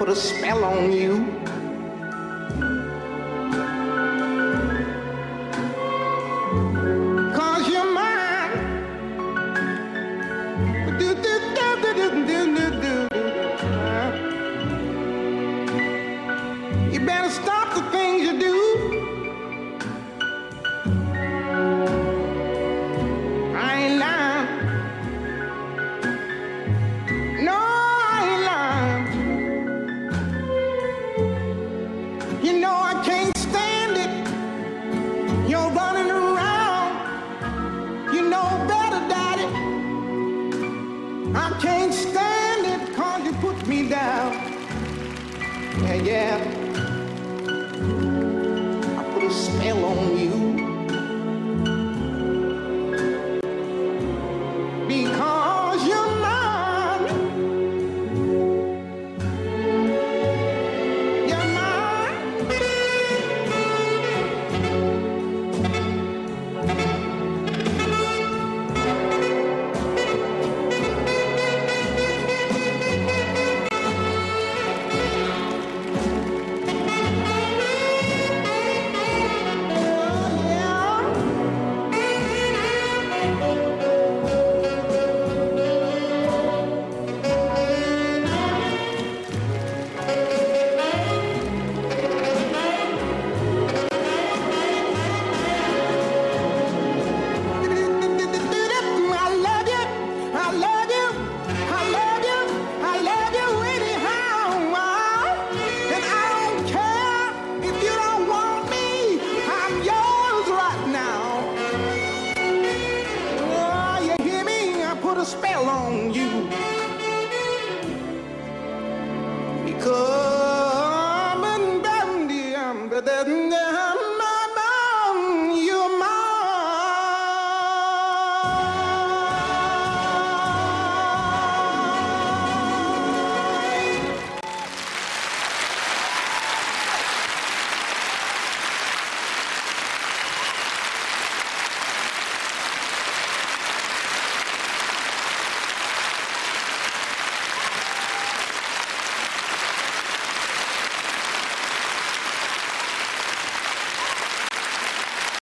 put a spell on you. Cause you're mine. You better stop the things you do. I ain't lying. No, I ain't lying. You know I can't stand it. You're running around. You know better, Daddy. I can't stand it 'cause you put me down. Yeah. I put a spell on you. Because you're mine. You're mine. Spell on you.